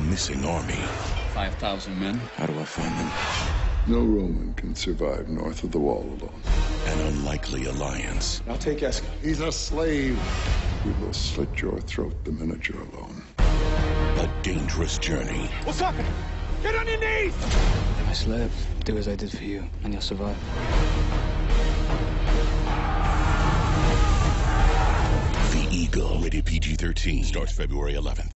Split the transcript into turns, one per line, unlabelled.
missing army.
5,000 men.
How do I find them?
No Roman can survive north of the wall alone.
An unlikely alliance.
I'll take Eska.
He's a slave. We will slit your throat the minute you're alone.
A dangerous journey.
What's happening? Get on your knees!
I'm a slave. Do as I did for you, and you'll survive.
The Eagle, rated PG-13, starts February 11th.